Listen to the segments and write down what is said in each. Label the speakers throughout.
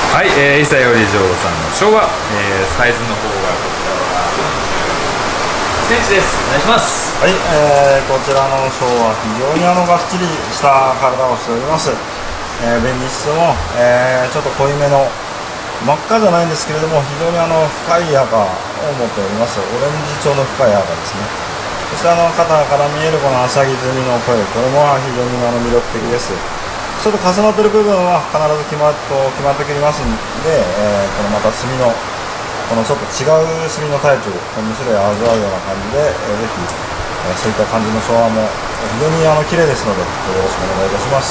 Speaker 1: はい、伊佐より嬢さんの昭和、サイズの方がこちらはセンチです。お願いします。
Speaker 2: はい、こちらのショーは非常にがっちりした体をしております。便利質も、ちょっと濃いめの真っ赤じゃないんですけれども、非常に深い赤を持っております。オレンジ調の深い赤ですね。そして肩から見えるこの浅木積みの声、これも非常に魅力的です。ちょっと重なっている部分は必ず決まってきますので、このまた墨のこのちょっと違う墨のタイプ、2種類味わうような感じで、ぜひ、そういった感じの昭和も非常に綺麗ですので、よろしくお願いいたします。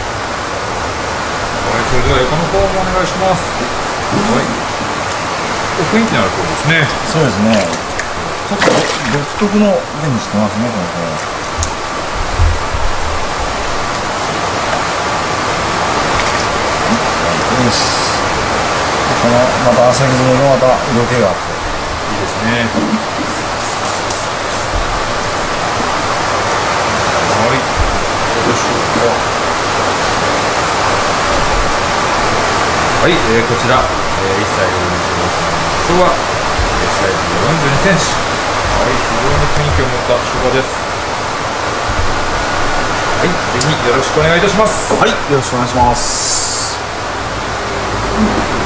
Speaker 1: はい、それでは横の方もお願いします。はい、雰囲気のある方ですね。
Speaker 2: そうですね。ちょっと独特の目にしてますね、この方。です。このまた浅木積みのまた色気があって
Speaker 1: いいですね。はい、どうしようか。はい、こちら、1歳より15歳の昭和、サイズ42センチ。はい、非常に雰囲気を持った昭和です。はい、ぜひよろしくお願いいたします。
Speaker 2: はい、よろしくお願いします。